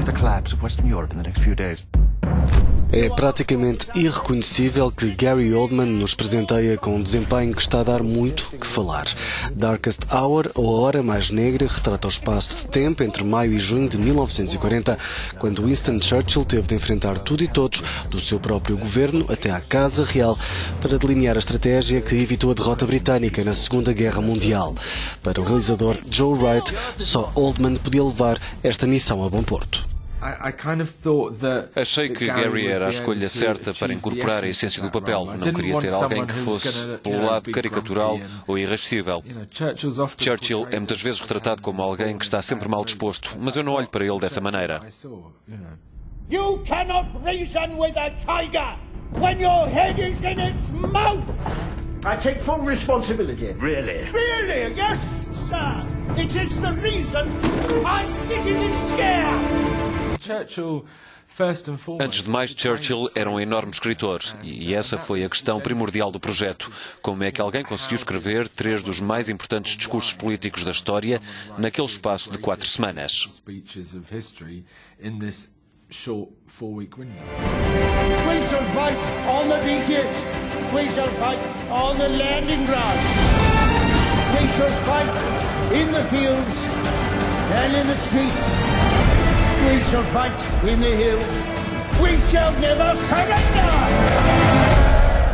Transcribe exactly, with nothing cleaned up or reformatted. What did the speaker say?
the collapse of Western Europe in the next few days. É praticamente irreconhecível que Gary Oldman nos presenteia com um desempenho que está a dar muito que falar. Darkest Hour, ou A Hora Mais Negra, retrata o espaço de tempo entre maio e junho de mil novecentos e quarenta, quando Winston Churchill teve de enfrentar tudo e todos, do seu próprio governo até à Casa Real, para delinear a estratégia que evitou a derrota britânica na Segunda Guerra Mundial. Para o realizador Joe Wright, só Oldman podia levar esta missão a bom porto. Achei que Gary era a escolha certa para incorporar a essência do papel. Não queria ter alguém que fosse pelo lado caricatural ou irascível. Churchill é muitas vezes retratado como alguém que está sempre mal disposto, mas eu não olho para ele dessa maneira. You cannot reason with a tiger when your head is in its mouth. I take full responsibility. Really? Really? Yes, sir. It is the reason I sit in this chair. Antes de mais, Churchill era um enorme escritor, e essa foi a questão primordial do projeto. Como é que alguém conseguiu escrever três dos mais importantes discursos políticos da história naquele espaço de quatro semanas? We shall fight on the beaches. We shall fight on the landing grounds. We shall fight in the fields and in the streets. We shall fight in the hills. We shall never surrender!